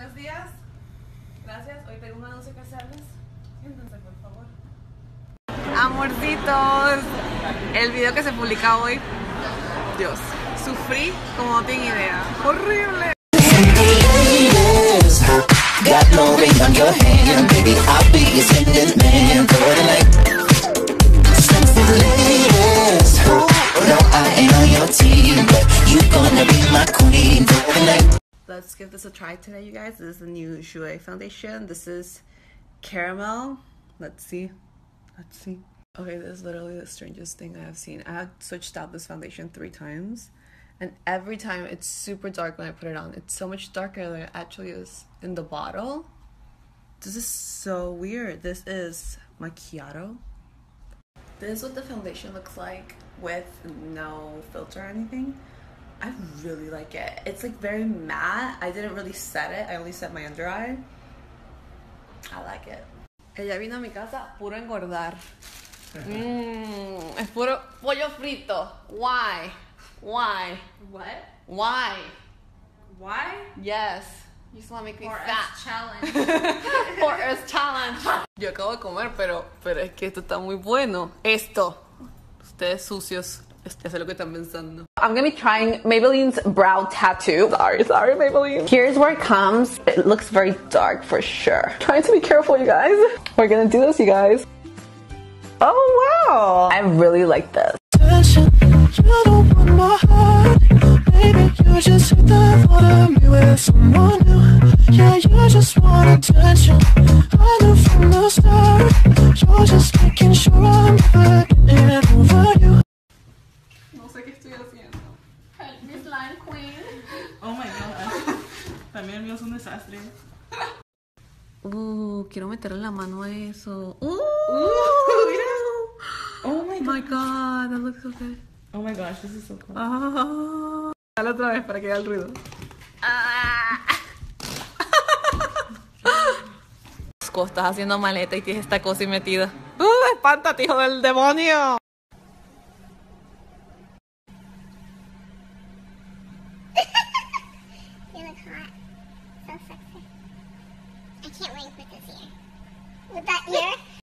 Buenos días. Gracias. Hoy tengo un anuncio que hacerles. Siéntense, por favor. Amorcitos. El video que se publica hoy. Dios. Sufrí como no tienen idea. Horrible. Got no ring on your hand, baby. I'll be your sending man for the night. Sexy ladies, no, I ain't on your team, but you gonna be my queen for the night. Let's give this a try today, you guys. This is the new Jouer foundation. This is caramel. Let's see. Let's see. Okay, this is literally the strangest thing I have seen. I have switched out this foundation 3 times. And every time it's super dark when I put it on. It's so much darker than it actually is in the bottle. This is so weird. This is macchiato. This is what the foundation looks like with no filter or anything. I really like it. It's like very matte. I didn't really set it. I only set my under eye. I like it. Ella vino a mi casa puro engordar. Es puro pollo frito. Why? Why? What? Why? Why? Yes. You just want to make me Or fat. as challenge. For us challenge. Yo acabo de comer, pero es que esto está muy bueno. Esto. Ustedes sucios. Eso es lo que están pensando. I'm gonna be trying Maybelline's brow tattoo. Sorry, Maybelline. Here's where it comes. It looks very dark for sure. Trying to be careful, you guys. We're gonna do this, you guys. Oh, wow. I really like this. You don't want my heart, baby. You just hit the thought of me with someone new. Yeah, you just want attention. I knew from the start. You're just making sure I'm never getting over you. No sé qué estoy haciendo. Miss Line Queen. Oh my god. También el mío es un desastre. Quiero meterle la mano a eso. Mira. Oh my god. My god, that looks so good. Oh my gosh, this is so cool. Dale otra vez para que haga el ruido. Estás haciendo maleta y tienes esta cosa ahí metida. ¡Espántate, hijo del demonio! You look hot. So sexy. I can't wait with this ear. With that ear?